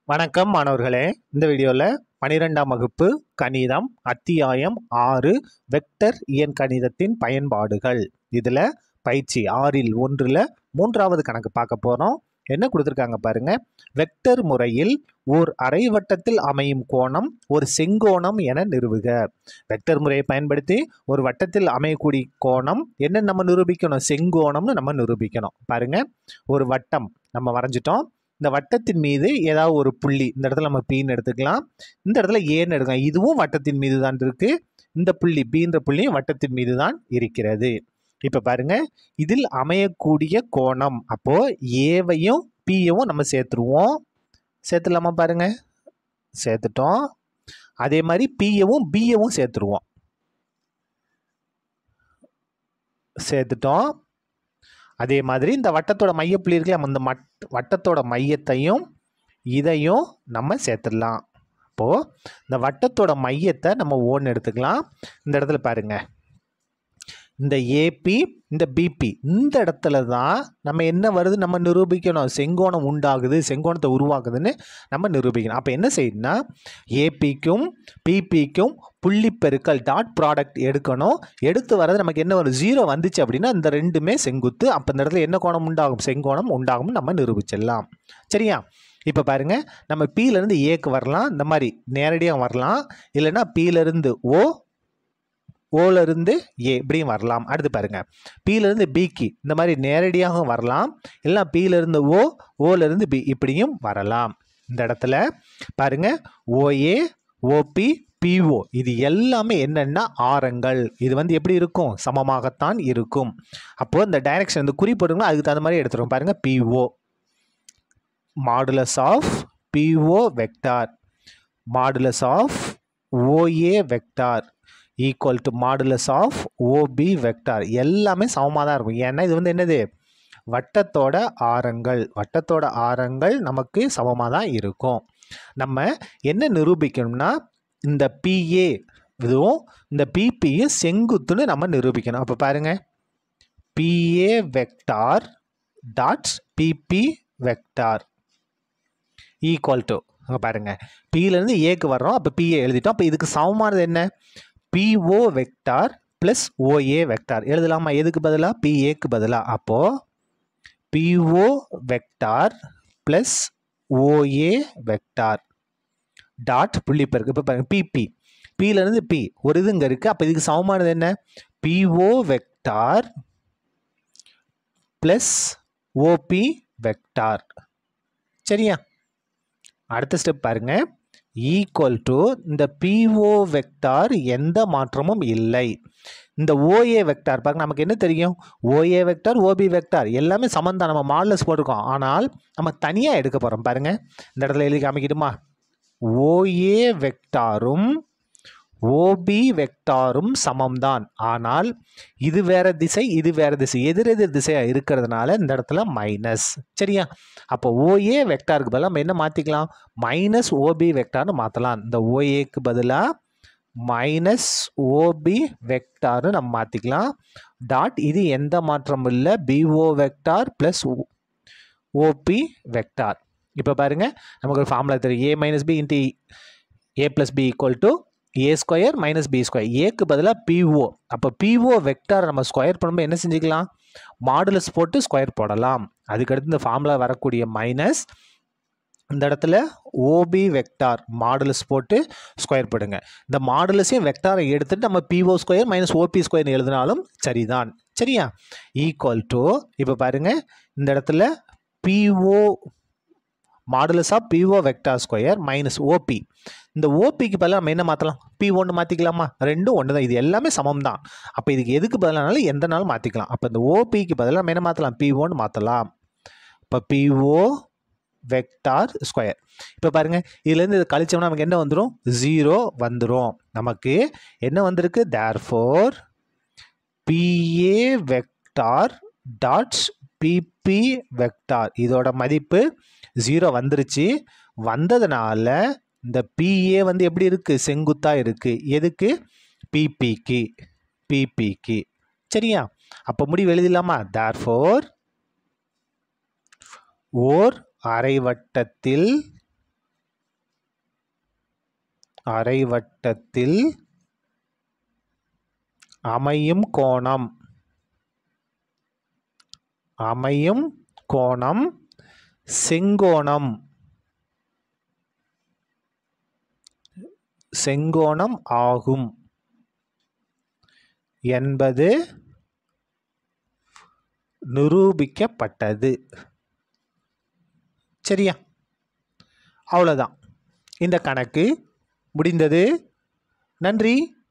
வணக்கம் மாணவர்களே. இந்த வீடியோவில் 12ஆம் வகுப்பு கணிதம் அத்தியாயம் 6 வெக்டர் இயன் கணிதத்தின் பயன்பாடுகள். இதில் பயிற்சி 6இல் 1ல் 3வது கணக்கு பார்க்க போகிறோம். என்ன கொடுத்துருக்காங்க பாருங்க. வெக்டர் முறையில் ஓர் அரைவட்டத்தில் அமையும் கோணம் ஒரு செங்கோணம் என நிறுவுக. வெக்டர் முறையை பயன்படுத்தி ஒரு வட்டத்தில் அமையக்கூடிய கோணம் என்ன நம்ம நிரூபிக்கணும்? செங்கோணம்னு நம்ம நிரூபிக்கணும். பாருங்க, ஒரு வட்டம் நம்ம வரைஞ்சிட்டோம். இந்த வட்டத்தின் மீது ஏதாவது ஒரு புள்ளி, இந்த இடத்துல நம்ம பீன்னு எடுத்துக்கலாம், இந்த இடத்துல ஏன்னு எடுக்கலாம். இதுவும் வட்டத்தின் மீது தான் இருக்கு. இந்த புள்ளி பீன்ற புள்ளியும் வட்டத்தின் மீது தான் இருக்கிறது. இப்ப பாருங்க, இதில் அமையக்கூடிய கோணம், அப்போ ஏவையும் பியவும் நம்ம சேர்த்துருவோம். சேர்த்துலாமா? பாருங்க, சேர்த்துட்டோம். அதே மாதிரி பியவும் பியவும் சேர்த்துருவோம். சேர்த்துட்டோம். அதே மாதிரி இந்த வட்டத்தோட மையப்புள்ளி இருக்குல்ல, அந்த வட்டத்தோட மையத்தையும் இதையும் நம்ம சேர்த்துடலாம். அப்போது இந்த வட்டத்தோட மையத்தை நம்ம ஓன்னு எடுத்துக்கலாம். இந்த இடத்துல பாருங்க, இந்த ஏபி இந்த பிபி, இந்த இடத்துல தான் நம்ம என்ன வருது நம்ம நிரூபிக்கணும். செங்கோணம் உண்டாகுது, செங்கோணத்தை உருவாக்குதுன்னு நம்ம நிரூபிக்கணும். அப்போ என்ன செய்யணும்னா, ஏபிக்கும் பிபிக்கும் புள்ளி பெருக்கல் டாட் ப்ராடக்ட் எடுக்கணும். எடுத்து வரது நமக்கு என்ன வரும்? 0 வந்துச்சு அப்படின்னா இந்த ரெண்டுமே செங்குத்து. அப்போ இந்த இடத்துல என்ன கோணம் உண்டாகும்? செங்கோணம் உண்டாகும் நம்ம நிரூபிச்சிடலாம். சரியா? இப்போ பாருங்க, நம்ம பியிலேருந்து ஏக்கு வரலாம், இந்த மாதிரி நேரடியாக வரலாம். இல்லைன்னா பியிலேருந்து ஓலேருந்து ஏ இப்படியும் வரலாம். அடுத்து பாருங்க, பியிலேருந்து பிக்கு இந்த மாதிரி நேரடியாகவும் வரலாம். இல்லை பியிலேருந்து ஓலேருந்து பி இப்படியும் வரலாம். இந்த இடத்துல பாருங்க, ஓஏ ஓபி பிஓ இது எல்லாமே என்னென்னா ஆரங்கள். இது எப்படி இருக்கும்? சமமாகத்தான் இருக்கும். அப்போது இந்த டைரக்ஷன் இந்த குறிப்பிடுங்க, அதுக்கு தகுந்த மாதிரி எடுத்துரும். பாருங்க, PO modulus of PO vector modulus of OA vector equal to modulus of OB vector. எல்லாமே சமமாக தான் இருக்கும். ஏன்னா இது என்னது? வட்டத்தோட ஆரங்கள். வட்டத்தோட ஆரங்கள் நமக்கு சமமாக தான் இருக்கும். நம்ம என்ன நிரூபிக்கணும்னா, இந்த பிஏ இதுவும் இந்த பிபியும் செங்குத்துன்னு நம்ம நிரூபிக்கணும். அப்போ பாருங்க, PA vector dot PB vector equal to, பாருங்க, பியிலேருந்து ஏக்கு வர்றோம். அப்போ பிஏ எழுதிட்டோம். அப்போ இதுக்கு சமமானது என்ன? PO vector plus OA vector எழுதலாமா? எதுக்கு பதிலாக? பிஏக்கு பதிலாக. அப்போது PO vector plus OA vector dot புள்ளி பெருக்கு. இப்போ பாருங்க, பிபி பியிலேருந்து பி ஒரு இது இங்கே இருக்குது. அப்போ இதுக்கு சமமானது என்ன? PO vector plus OB vector. சரியா? அடுத்த ஸ்டெப் பாருங்க, ஈக்குவல் டு இந்த பிஓ வெக்டார் எந்த மாற்றமும் இல்லை. இந்த ஓஏ வெக்டார் பாருங்க, நமக்கு என்ன தெரியும்? ஓஏ வெக்டார் ஓபி வெக்டார் எல்லாமே சமந்தான். நம்ம மாடலஸ் போட்டிருக்கோம். ஆனால் நம்ம தனியாக எடுக்க போகிறோம். பாருங்க, இந்த இடத்துல எழுதி காமிக்கிட்டுமா? OA வெக்டாரும் OP வெக்டாரும் சமம்தான். ஆனால் இது வேற திசை, இது வேற திசை, எதிரெதிர் திசையாக இருக்கிறதுனால இந்த இடத்துல மைனஸ். சரியா? அப்போ ஓஏ வெக்டாருக்கு பதிலாக நம்ம என்ன மாற்றிக்கலாம்? மைனஸ் ஓபி வெக்டார்னு மாற்றலாம். இந்த ஓஏக்கு பதிலாக மைனஸ் ஓபி வெக்டார்னு நம்ம மாற்றிக்கலாம். டாட் இது எந்த மாற்றமும் இல்லை, PO vector plus OB vector. இப்போ பாருங்க, நமக்கு ஒரு ஃபார்முலா தெரியும். A minus B into A plus B equal to A square minus B square. ஏக்கு பதிலாக பிஓ. அப்போ பிஓ வெக்டார் நம்ம ஸ்கொயர் பண்ணும்போது என்ன செஞ்சுக்கலாம்? மாடுலஸ் போட்டு ஸ்கொயர் போடலாம். அதுக்கடுத்து இந்த ஃபார்முலா வரக்கூடிய மைனஸ் இந்த இடத்துல ஓபி வெக்டார் மாடுலஸ் போட்டு ஸ்கொயர் போடுங்க. இந்த மாடுலஸையும் வெக்டாரை எடுத்துட்டு நம்ம PO square minus OB square எழுதினாலும் சரிதான். சரியா? ஈக்குவல் டு, இப்போ பாருங்க, இந்த இடத்துல PO modulus of PO vector square minus OB. இந்த ஓபிக்கு பதிலாக நம்ம என்ன மாற்றலாம்? P1 மாற்றிக்கலாமா? ரெண்டும் ஒன்று தான், இது எல்லாமே சமம் தான். அப்போ இதுக்கு எதுக்கு பதிலானாலும் எந்த நாளும் மாற்றிக்கலாம். அப்போ இந்த ஓபிக்கு பதிலாக நம்ம என்ன மாற்றலாம்? P1 மாற்றலாம். இப்போ பிஓ வெக்டார் ஸ்கொயர். இப்போ பாருங்கள், இதுலேருந்து இது கழிச்சோம்னா நமக்கு என்ன வந்துடும்? 0 வந்துடும். நமக்கு என்ன வந்திருக்கு? Therefore PA vector dot PB vector இதோட மதிப்பு 0 வந்துருச்சு. வந்ததுனால இந்த பிஏ எப்படி இருக்குது? செங்குத்தாக இருக்குது. எதுக்கு? பிபிக்கு. சரியா? அப்போ முடிவு எழுதிடலாமா? தேர்ஃபோர் ஓர் அரைவட்டத்தில் அரைவட்டத்தில் அமையும் கோணம் செங்கோணம் ஆகும் என்பது நிரூபிக்கப்பட்டது. சரியா? அவ்வளோதான், இந்த கணக்கு முடிந்தது. நன்றி.